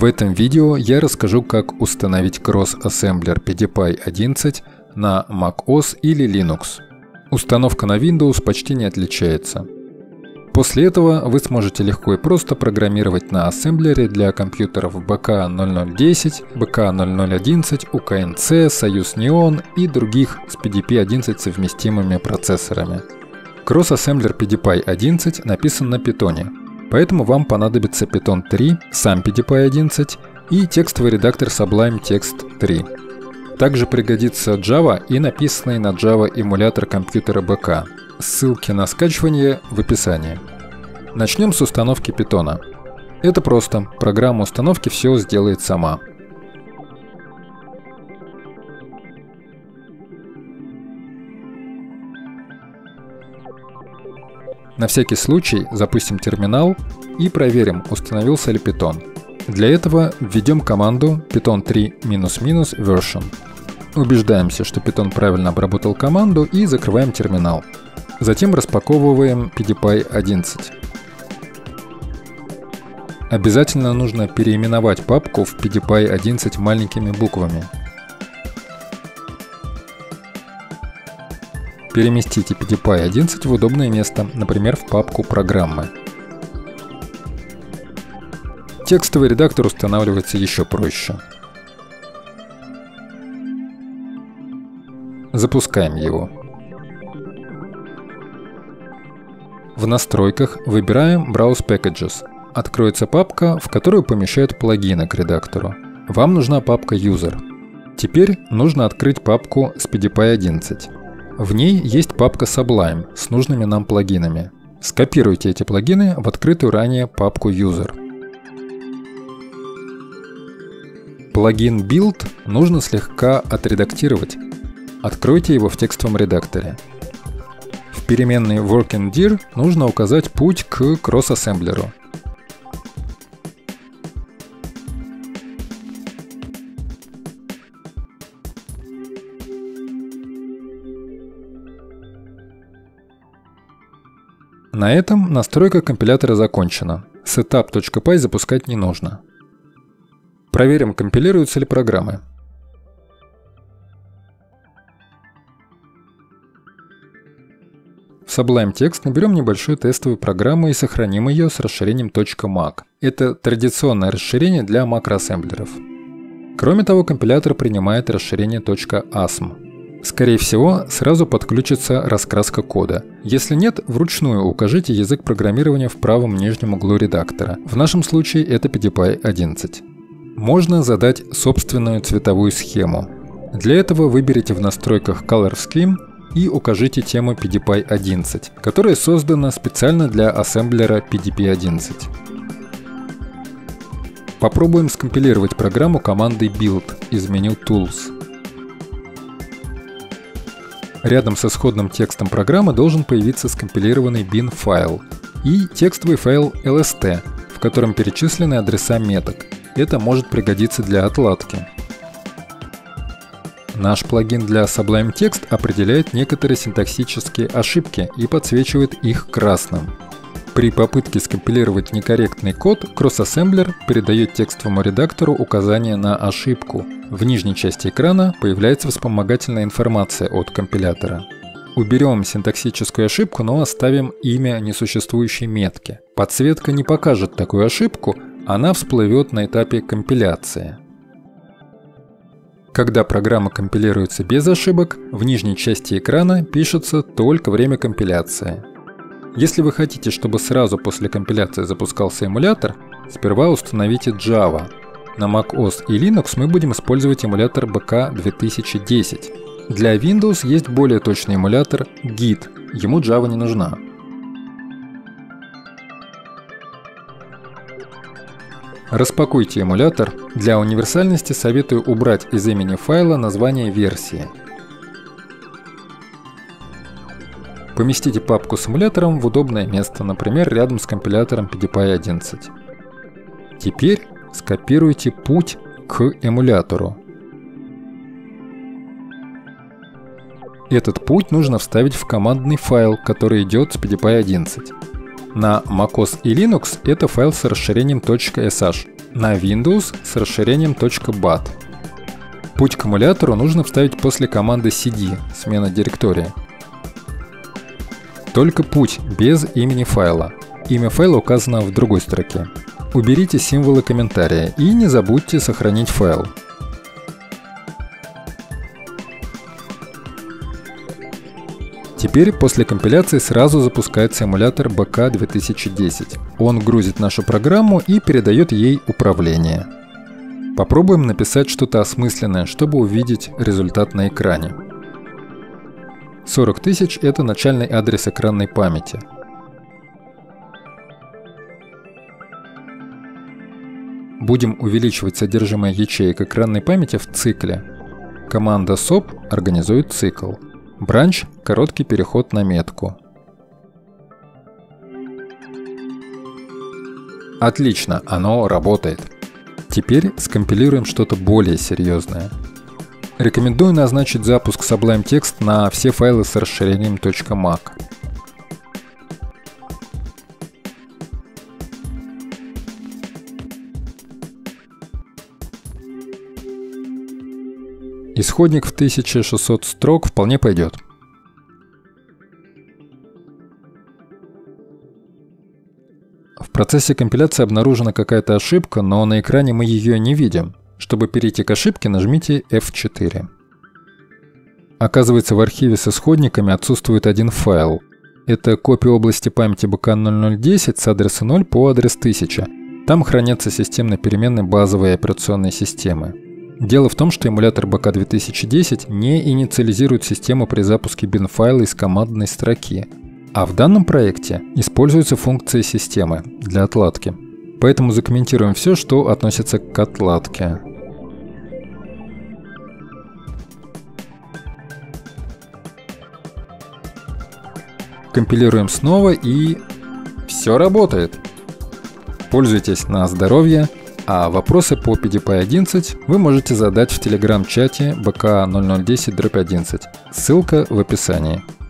В этом видео я расскажу, как установить кросс-ассемблер PDPy 11 на macOS или Linux. Установка на Windows почти не отличается. После этого вы сможете легко и просто программировать на ассемблере для компьютеров BK0010, BK0011, UKNC, Soyuz Neon и других с PDP-11 совместимыми процессорами. Кросс-ассемблер PDPy 11 написан на Python, поэтому вам понадобится Python 3, сам PDPy 11 и текстовый редактор Sublime Text 3. Также пригодится Java и написанный на Java эмулятор компьютера BK. Ссылки на скачивание в описании. Начнем с установки Python. Это просто. Программа установки все сделает сама. На всякий случай запустим терминал и проверим, установился ли Python. Для этого введем команду python 3 ---- version. Убеждаемся, что Python правильно обработал команду и закрываем терминал. Затем распаковываем PDPy 11. Обязательно нужно переименовать папку в PDPy 11 маленькими буквами. Переместите PDPy 11 в удобное место, например, в папку «Программы». Текстовый редактор устанавливается еще проще. Запускаем его. В настройках выбираем Browse Packages. Откроется папка, в которую помещают плагины к редактору. Вам нужна папка User. Теперь нужно открыть папку с PDPy 11. В ней есть папка Sublime с нужными нам плагинами. Скопируйте эти плагины в открытую ранее папку User. Плагин Build нужно слегка отредактировать. Откройте его в текстовом редакторе. В переменной working_dir нужно указать путь к кросс-ассемблеру. На этом настройка компилятора закончена. Setup.py запускать не нужно. Проверим, компилируются ли программы. В Sublime Text наберем небольшую тестовую программу и сохраним ее с расширением .mac. Это традиционное расширение для макроассемблеров. Кроме того, компилятор принимает расширение .asm. Скорее всего, сразу подключится раскраска кода. Если нет, вручную укажите язык программирования в правом нижнем углу редактора. В нашем случае это PDPy 11. Можно задать собственную цветовую схему. Для этого выберите в настройках Color Scheme и укажите тему PDPy 11, которая создана специально для ассемблера PDP 11. Попробуем скомпилировать программу командой Build из меню Tools. Рядом с исходным текстом программы должен появиться скомпилированный bin файл и текстовый файл lst, в котором перечислены адреса меток. Это может пригодиться для отладки. Наш плагин для Sublime Text определяет некоторые синтаксические ошибки и подсвечивает их красным. При попытке скомпилировать некорректный код, кросс-ассемблер передает текстовому редактору указание на ошибку. В нижней части экрана появляется вспомогательная информация от компилятора. Уберем синтаксическую ошибку, но оставим имя несуществующей метки. Подсветка не покажет такую ошибку, она всплывет на этапе компиляции. Когда программа компилируется без ошибок, в нижней части экрана пишется только время компиляции. Если вы хотите, чтобы сразу после компиляции запускался эмулятор, сперва установите Java. На macOS и Linux мы будем использовать эмулятор BK 2010. Для Windows есть более точный эмулятор Git, ему Java не нужна. Распакуйте эмулятор. Для универсальности советую убрать из имени файла название версии. Поместите папку с эмулятором в удобное место, например, рядом с компилятором PDPy 11. Теперь скопируйте путь к эмулятору. Этот путь нужно вставить в командный файл, который идет с PDPy 11. На macOS и Linux это файл с расширением .sh. на Windows с расширением .bat. Путь к эмулятору нужно вставить после команды cd – смена директории. Только путь, без имени файла. Имя файла указано в другой строке. Уберите символы комментария и не забудьте сохранить файл. Теперь после компиляции сразу запускается эмулятор BK2010. Он грузит нашу программу и передает ей управление. Попробуем написать что-то осмысленное, чтобы увидеть результат на экране. 40 000 – это начальный адрес экранной памяти. Будем увеличивать содержимое ячеек экранной памяти в цикле. Команда SOP организует цикл. Branch – короткий переход на метку. Отлично, оно работает. Теперь скомпилируем что-то более серьезное. Рекомендую назначить запуск Sublime Text на все файлы с расширением .mac. Исходник в 1600 строк вполне пойдет. В процессе компиляции обнаружена какая-то ошибка, но на экране мы ее не видим. Чтобы перейти к ошибке, нажмите F4. Оказывается, в архиве с исходниками отсутствует один файл. Это копия области памяти BK0010 с адреса 0 по адрес 1000. Там хранятся системные переменные базовой операционной системы. Дело в том, что эмулятор BK2010 не инициализирует систему при запуске bin-файла из командной строки. А в данном проекте используется функция системы для отладки. Поэтому закомментируем все, что относится к отладке. Компилируем снова, и все работает. Пользуйтесь на здоровье, а вопросы по PDP-11 вы можете задать в телеграм-чате BK0010/11. Ссылка в описании.